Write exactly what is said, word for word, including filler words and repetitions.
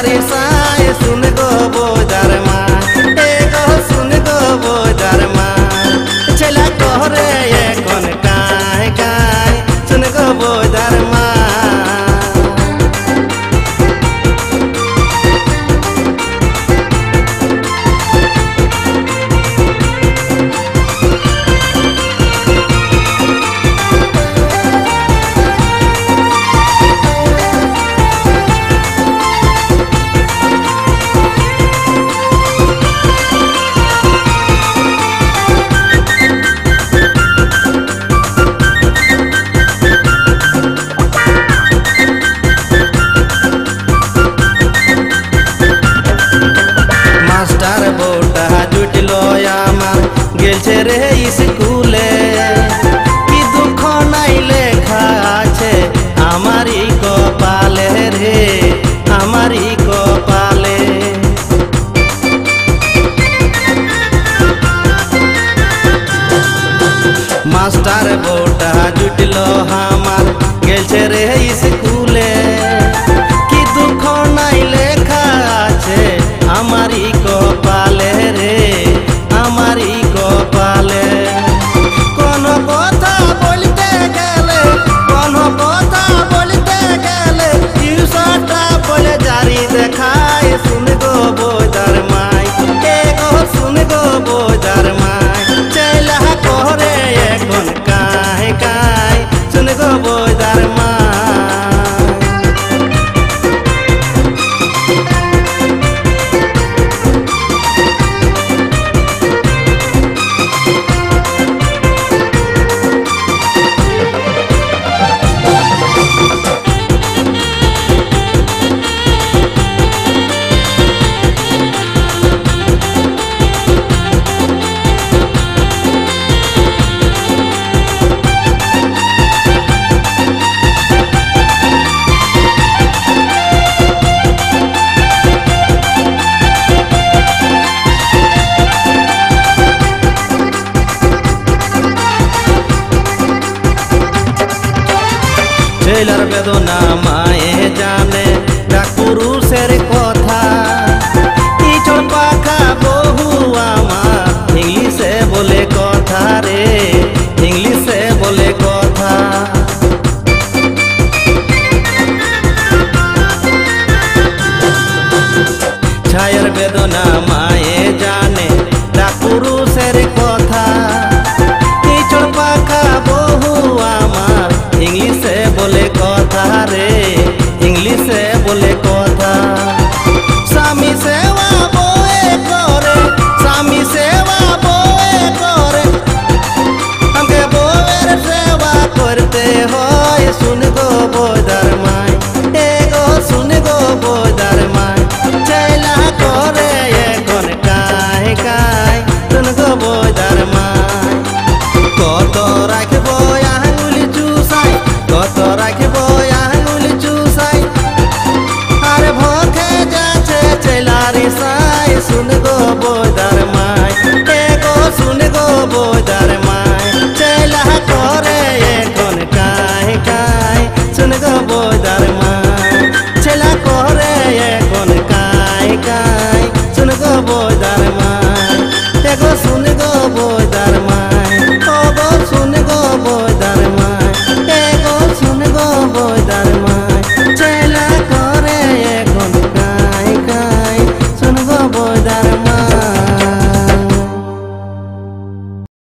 सारी साए सुन गो बोदार माँ ए गो सुन गो बोदार माँ चला कोरे ये कौन काहे काहे सुन गो बोदार माँ गेलছে রে স্কুলে কি দুঃখ নাই লেখা আছে আমারই কপালে রে আমারই কপালে মাস্টার বউটা জুটলো আমার গেলছে রে স্কুলে কি দুঃখ নাই লেখা আছে আমারই কপালে রে আমারই কপালে কোন কথা বলতে গেলে কোন কথা বলতে গেলে ইউসাটা বলে জারি দেখায় শুন গো বোদার মাই এ গো শুন গো বোদার মাই চলা করে এখন কাহে কাহে শুন গো বোদার মাই ছেলার বেদনা মায়ে জানে ডাক পুরুষের কথা ইচড় পাখা বহু আমার ইংলিশে বলে কথা রে ইংলিশে বলে কথা ছায়ার বেদনা মা